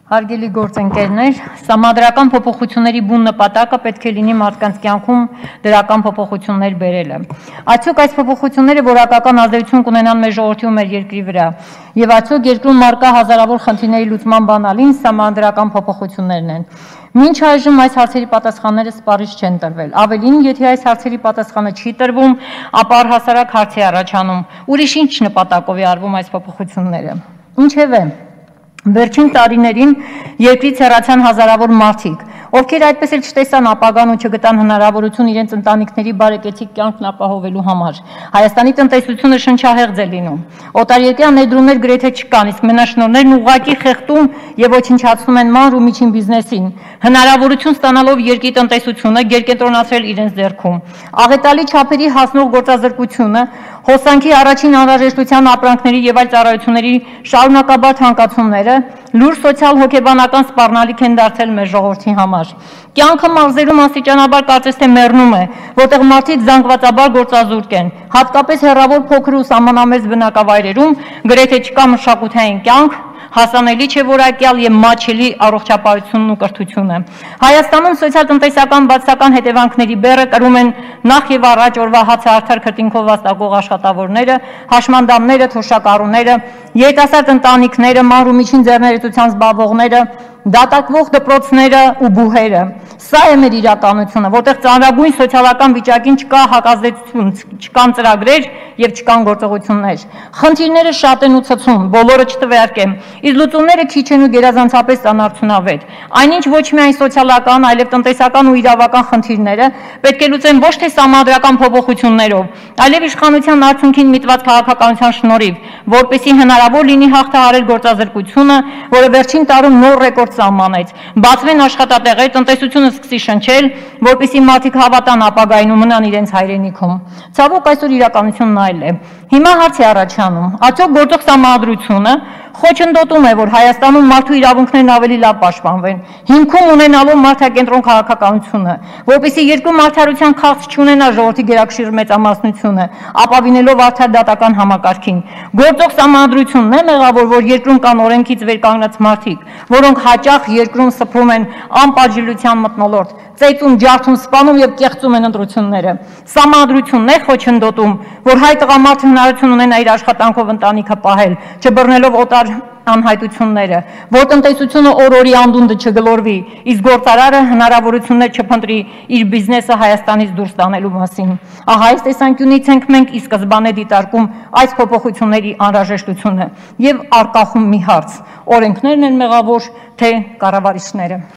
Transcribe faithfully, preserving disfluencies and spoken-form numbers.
Հարգելի գործընկերներ, սահմանադրական փոփոխությունների բուն նպատակը պետք է լինի մարդկանց կյանքում դրական փոփոխություններ բերելը։ Արդյոք այս փոփոխությունները որակական ազդեցություն կունենան մեր ժողովրդի ու մեր երկրի վրա, եւ արդյոք երկրում առկա հազարավոր խնդիրների լուծման բանալին սահմանադրական փոփոխություններն են։ Մինչ այժմ այս հարցերի պատասխանները սպառիչ չեն տրվել։ Ավելին, եթե այս հարցերի պատասխանը չի տրվում, ապա առհասարակ հարց է առաջանում՝ ուրիշ ինչ նպատակով է արվում այս փոփոխությունները։ Ինչևէ, վերջին տարիներին երկրից հեռացան հազարավոր մարդիկ, ովքեր այդպես էլ չտեսան ապագան ու չգտան հնարավորություն իրենց ընտանիքների բարեկեցիկ կյանքն ապահովելու համար։ Հայաստանի տնտեսությունը շնչահեղձ է լինում։ Օտարերկրյա ներդրումներ գրեթե չկան, իսկ մենաշնորհներն ուղղակի խեղդում եւ ոչնչացնում են մանր ու միջին բիզնեսին, հնարավորություն ստանալով երկրի տնտեսությունը գերկենտրոնացրել իրենց ձեռքում։ Աղետալի չափերի հասնող գործազրկությունը, հոսանքի առաջին անհրաժեշտության ապրանքների եւ այլ ծառայությունների շարունակաբար թանկացումները լուրջ սոցիալ-հոգեբանական սպառնալիք են դարձել մեր ժողովրդի համար։ Կյանքը մարզերում աստիճանաբար կարծես թե մեռնում է, որտեղ մարդիկ զանգվածաբար գործազուրկ են, հատկապես հեռավոր փոքր ու սահմանամերձ բնակավայրերում գրեթե չկա մշակութային կյանք, հասանելի չէ որակյալ եւ մատչելի առողջապահությունն ու կրթությունը։ Հայաստանում սոցիալ-տնտեսական բացական հետևանքների բեռը կրում են նախ եւ առաջ օրվա հացը արդար քրտինքով վաստակող աշխատավորները, հաշմանդամները, թոշակառուները, երիտասարդ ընտանիքները, մանր ու միջին ձեռներեցությամբ զբաղվողները, դատակվող դպրոցները ու բուհերը։ Սա է մեր իրականությունը, որտեղ ծանրագույն սոցիալական վիճակին չկա հակազդեցություն, չկան ծրագրեր եւ չկան գործողություններ։ Խնդիրները շատ են ու ցցում, բոլորը չտվերկեմ, իսկ լուծումները քիչ են ու գերազանցապես անարդյունավետ։ Այնինչ ոչ միայն սոցիալական, այլև տնտեսական ու իրավական խնդիրները պետք է լուծեն ոչ թե սահմանադրական փոփոխություններով, այլև իշխանության արդյունքին միտված քաղաքականության շնորհիվ, որպեսզի հնարավոր լինի հաղթահարել գործազրկությունը, որը վերջին տարում նոր ռեկորդ սահմանեց, բացվեն աշխատատեղեր, տնտեսությունը սկսի շնչել, որպեսզի մարդիկ հավատան ապագային ու մնան իրենց հայրենիքում։ Ցավոք, այսօր իրականությունն այլ է։ Հիմա հարց է առաջանում, արդյոք գործող սահմանադրությունը խոչընդոտում է, որ Հայաստանում մարդու իրավունքներն ավելի լավ պաշտպանվեն, հիմքում ունենալով մարդակենտրոն քաղաքականությունը, որպեսզի երկրում արդարության քաղց չունենա ժողովրդի գերակշիռ մեծամասնությունը, ապավինելով արդար դատական համակարգին։ Գործող սահմանադրությունն է մեղավոր, որ երկրում կան օրենքից վերկանգնած մարդիկ, որոնք հաճախ երկրում սփռում են անպատժելիության մթնոլորտ, ծեծում, ջարդում, սպանում եւ կեղծում են ընտրությունները։ Սահմանադրությունն է խոչընդոտում, որ հայ տղամարդը հնարավորություն ունենա իր աշխատանքով ընտանիքը պահել, չբռնելով օտար անհայտությունները, որ տնտեսությունը օր-օրի անդունդը չգլորվի, իսկ գործարարը հնարավորություններ չփնտրի իր բիզնեսը Հայաստանից դուրս տանելու մասին։ Ահա այս տեսանկյունից ենք մենք ի սկզբանե դիտարկում այս փոփոխությունների անհրաժեշտությունը եւ արկախում մի հարց. օրենքներն են մեղավոր, թե կառավարիչները։